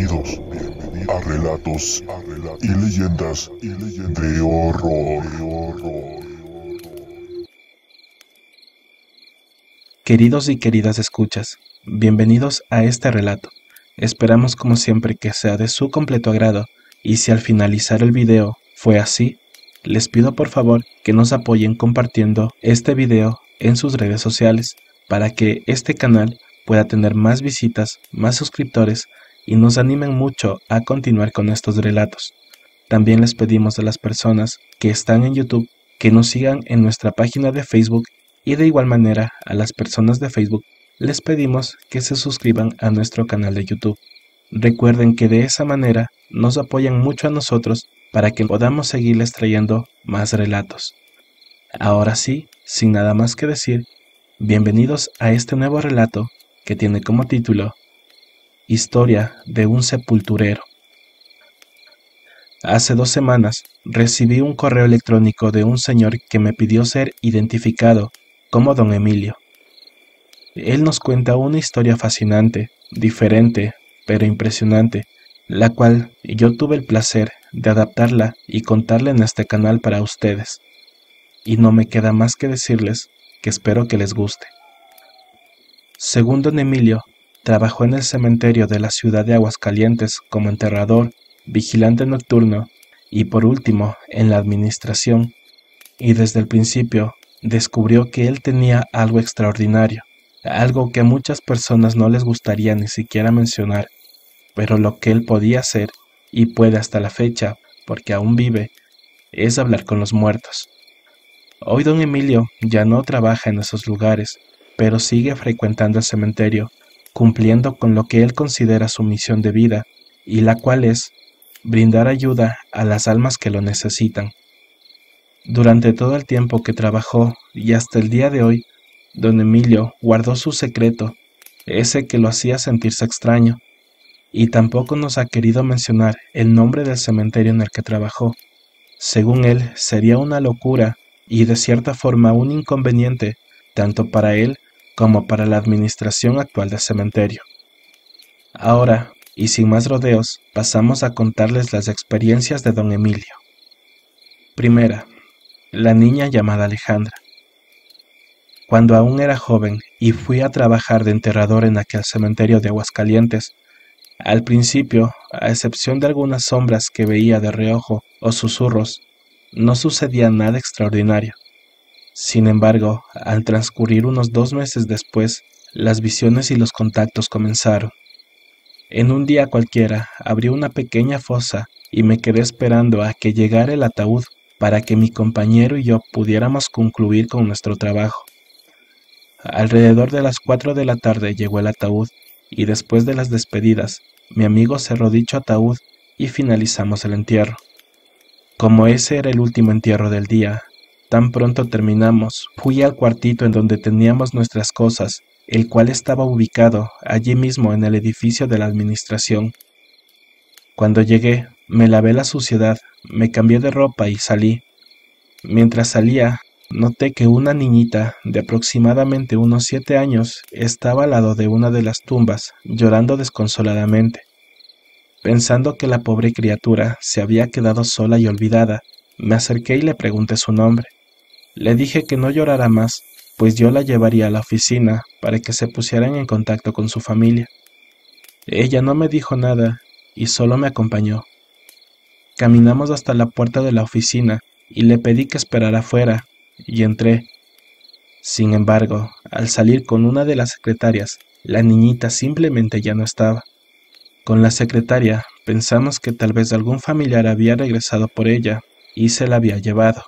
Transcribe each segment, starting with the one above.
Bienvenidos a relatos y leyendas de horror. Queridos y queridas escuchas, bienvenidos a este relato. Esperamos como siempre que sea de su completo agrado, y si al finalizar el video fue así, les pido por favor que nos apoyen compartiendo este video en sus redes sociales para que este canal pueda tener más visitas, más suscriptores y nos animen mucho a continuar con estos relatos. También les pedimos a las personas que están en YouTube que nos sigan en nuestra página de Facebook, y de igual manera a las personas de Facebook les pedimos que se suscriban a nuestro canal de YouTube. Recuerden que de esa manera nos apoyan mucho a nosotros para que podamos seguirles trayendo más relatos. Ahora sí, sin nada más que decir, bienvenidos a este nuevo relato que tiene como título Historia de un sepulturero. Hace 2 semanas recibí un correo electrónico de un señor que me pidió ser identificado como Don Emilio. Él nos cuenta una historia fascinante, diferente, pero impresionante, la cual yo tuve el placer de adaptarla y contarla en este canal para ustedes. Y no me queda más que decirles que espero que les guste. Según Don Emilio, trabajó en el cementerio de la ciudad de Aguascalientes como enterrador, vigilante nocturno y por último en la administración, y desde el principio descubrió que él tenía algo extraordinario, algo que a muchas personas no les gustaría ni siquiera mencionar, pero lo que él podía hacer, y puede hasta la fecha, porque aún vive, es hablar con los muertos. Hoy Don Emilio ya no trabaja en esos lugares, pero sigue frecuentando el cementerio, cumpliendo con lo que él considera su misión de vida, y la cual es brindar ayuda a las almas que lo necesitan. Durante todo el tiempo que trabajó y hasta el día de hoy, Don Emilio guardó su secreto, ese que lo hacía sentirse extraño, y tampoco nos ha querido mencionar el nombre del cementerio en el que trabajó. Según él, sería una locura y de cierta forma un inconveniente, tanto para él como para la administración actual del cementerio. Ahora, y sin más rodeos, pasamos a contarles las experiencias de Don Emilio. Primera, la niña llamada Alejandra. Cuando aún era joven y fui a trabajar de enterrador en aquel cementerio de Aguascalientes, al principio, a excepción de algunas sombras que veía de reojo o susurros, no sucedía nada extraordinario. Sin embargo, al transcurrir unos 2 meses después, las visiones y los contactos comenzaron. En un día cualquiera, abrí una pequeña fosa y me quedé esperando a que llegara el ataúd para que mi compañero y yo pudiéramos concluir con nuestro trabajo. Alrededor de las 4 de la tarde llegó el ataúd y después de las despedidas, mi amigo cerró dicho ataúd y finalizamos el entierro. Como ese era el último entierro del día, tan pronto terminamos, fui al cuartito en donde teníamos nuestras cosas, el cual estaba ubicado allí mismo en el edificio de la administración. Cuando llegué, me lavé la suciedad, me cambié de ropa y salí. Mientras salía, noté que una niñita de aproximadamente unos 7 años estaba al lado de una de las tumbas, llorando desconsoladamente. Pensando que la pobre criatura se había quedado sola y olvidada, me acerqué y le pregunté su nombre. Le dije que no llorara más, pues yo la llevaría a la oficina para que se pusieran en contacto con su familia. Ella no me dijo nada y solo me acompañó. Caminamos hasta la puerta de la oficina y le pedí que esperara afuera, y entré. Sin embargo, al salir con una de las secretarias, la niñita simplemente ya no estaba. Con la secretaria pensamos que tal vez algún familiar había regresado por ella y se la había llevado.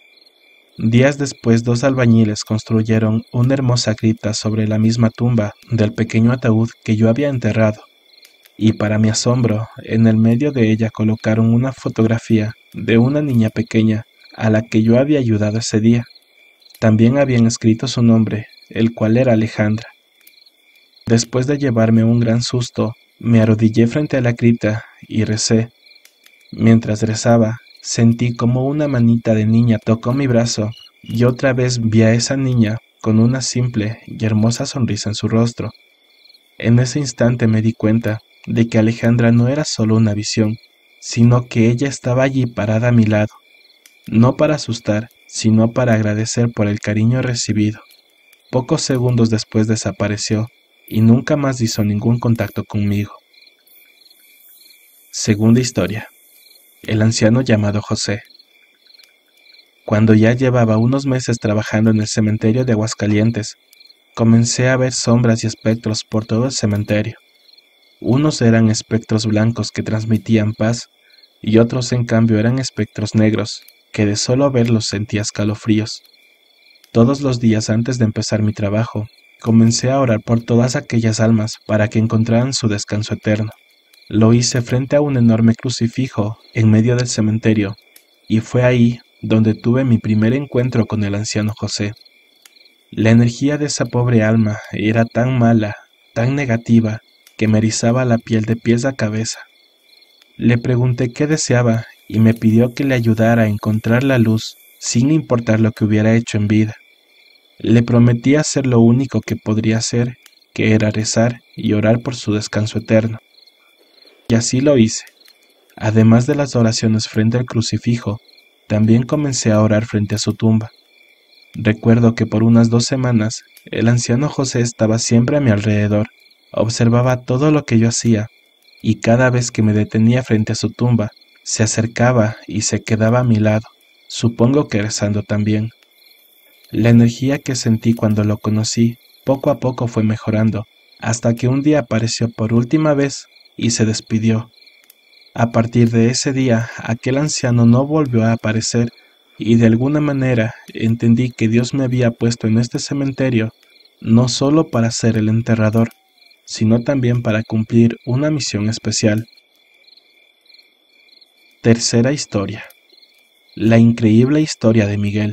Días después, 2 albañiles construyeron una hermosa cripta sobre la misma tumba del pequeño ataúd que yo había enterrado, y para mi asombro, en el medio de ella colocaron una fotografía de una niña pequeña a la que yo había ayudado ese día. También habían escrito su nombre, el cual era Alejandra. Después de llevarme un gran susto, me arrodillé frente a la cripta y recé. Mientras rezaba, sentí como una manita de niña tocó mi brazo y otra vez vi a esa niña con una simple y hermosa sonrisa en su rostro. En ese instante me di cuenta de que Alejandra no era solo una visión, sino que ella estaba allí parada a mi lado, no para asustar, sino para agradecer por el cariño recibido. Pocos segundos después desapareció y nunca más hizo ningún contacto conmigo. Segunda historia. El anciano llamado José. Cuando ya llevaba unos meses trabajando en el cementerio de Aguascalientes, comencé a ver sombras y espectros por todo el cementerio. Unos eran espectros blancos que transmitían paz, y otros en cambio eran espectros negros, que de solo verlos sentía escalofríos. Todos los días antes de empezar mi trabajo, comencé a orar por todas aquellas almas para que encontraran su descanso eterno. Lo hice frente a un enorme crucifijo en medio del cementerio, y fue ahí donde tuve mi primer encuentro con el anciano José. La energía de esa pobre alma era tan mala, tan negativa, que me erizaba la piel de pies a cabeza. Le pregunté qué deseaba y me pidió que le ayudara a encontrar la luz sin importar lo que hubiera hecho en vida. Le prometí hacer lo único que podría hacer, que era rezar y orar por su descanso eterno. Y así lo hice. Además de las oraciones frente al crucifijo, también comencé a orar frente a su tumba. Recuerdo que por unas 2 semanas, el anciano José estaba siempre a mi alrededor, observaba todo lo que yo hacía, y cada vez que me detenía frente a su tumba, se acercaba y se quedaba a mi lado, supongo que rezando también. La energía que sentí cuando lo conocí, poco a poco fue mejorando, hasta que un día apareció por última vez y se despidió. A partir de ese día, aquel anciano no volvió a aparecer, y de alguna manera entendí que Dios me había puesto en este cementerio no solo para ser el enterrador, sino también para cumplir una misión especial. Tercera historia. La increíble historia de Miguel.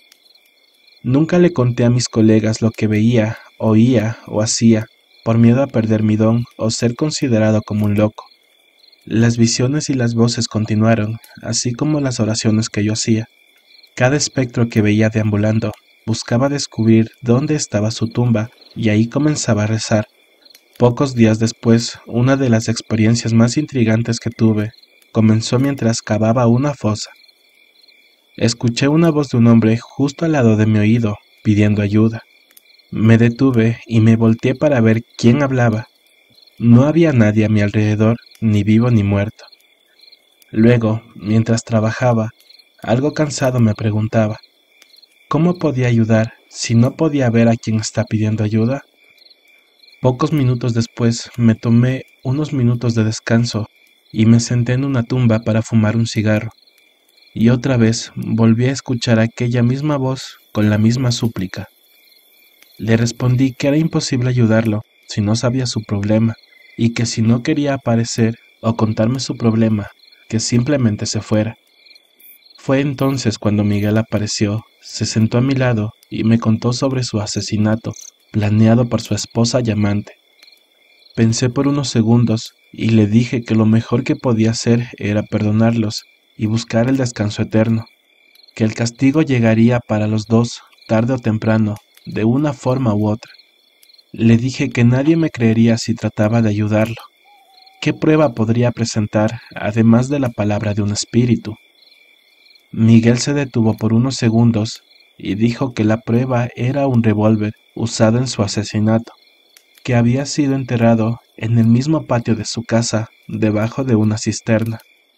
Nunca le conté a mis colegas lo que veía, oía o hacía, por miedo a perder mi don o ser considerado como un loco. Las visiones y las voces continuaron, así como las oraciones que yo hacía. Cada espectro que veía deambulando buscaba descubrir dónde estaba su tumba y ahí comenzaba a rezar. Pocos días después, una de las experiencias más intrigantes que tuve comenzó mientras cavaba una fosa. Escuché una voz de un hombre justo al lado de mi oído, pidiendo ayuda. Me detuve y me volteé para ver quién hablaba. No había nadie a mi alrededor, ni vivo ni muerto. Luego, mientras trabajaba, algo cansado me preguntaba, ¿cómo podía ayudar si no podía ver a quien está pidiendo ayuda? Pocos minutos después me tomé unos minutos de descanso y me senté en una tumba para fumar un cigarro. Y otra vez volví a escuchar aquella misma voz con la misma súplica. Le respondí que era imposible ayudarlo si no sabía su problema y que si no quería aparecer o contarme su problema, que simplemente se fuera. Fue entonces cuando Miguel apareció, se sentó a mi lado y me contó sobre su asesinato, planeado por su esposa y amante. Pensé por unos segundos y le dije que lo mejor que podía hacer era perdonarlos y buscar el descanso eterno, que el castigo llegaría para los dos, tarde o temprano, de una forma u otra. Le dije que nadie me creería si trataba de ayudarlo. ¿Qué prueba podría presentar, además de la palabra de un espíritu? Miguel se detuvo por unos segundos y dijo que la prueba era un revólver usado en su asesinato, que había sido enterrado en el mismo patio de su casa, debajo de una cisterna.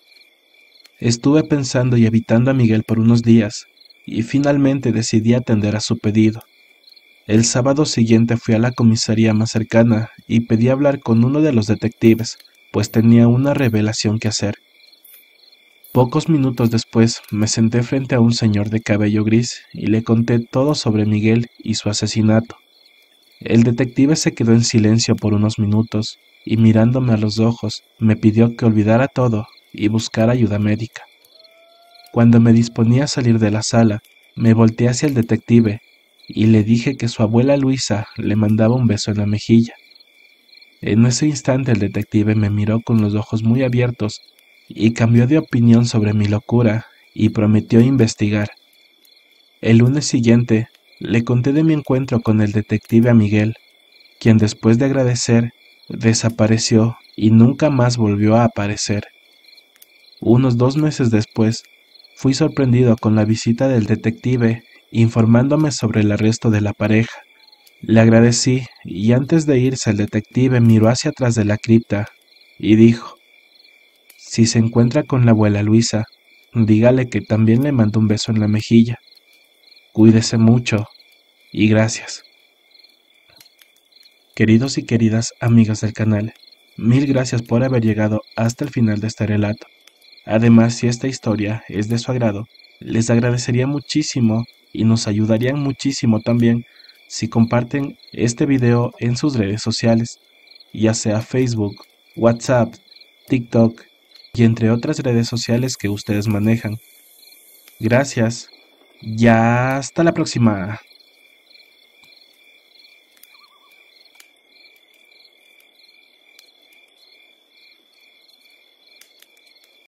Estuve pensando y evitando a Miguel por unos días, y finalmente decidí atender a su pedido. El sábado siguiente fui a la comisaría más cercana y pedí hablar con uno de los detectives, pues tenía una revelación que hacer. Pocos minutos después me senté frente a un señor de cabello gris y le conté todo sobre Miguel y su asesinato. El detective se quedó en silencio por unos minutos y mirándome a los ojos me pidió que olvidara todo y buscara ayuda médica. Cuando me disponía a salir de la sala, me volteé hacia el detective y le dije que su abuela Luisa le mandaba un beso en la mejilla. En ese instante el detective me miró con los ojos muy abiertos y cambió de opinión sobre mi locura y prometió investigar. El lunes siguiente le conté de mi encuentro con el detective a Miguel, quien después de agradecer desapareció y nunca más volvió a aparecer. Unos 2 meses después, fui sorprendido con la visita del detective informándome sobre el arresto de la pareja. Le agradecí y antes de irse el detective miró hacia atrás de la cripta y dijo: si se encuentra con la abuela Luisa, dígale que también le mando un beso en la mejilla. Cuídese mucho y gracias. Queridos y queridas amigas del canal, mil gracias por haber llegado hasta el final de este relato. Además, si esta historia es de su agrado, les agradecería muchísimo y nos ayudarían muchísimo también si comparten este video en sus redes sociales, ya sea Facebook, WhatsApp, TikTok y entre otras redes sociales que ustedes manejan. Gracias. Ya hasta la próxima.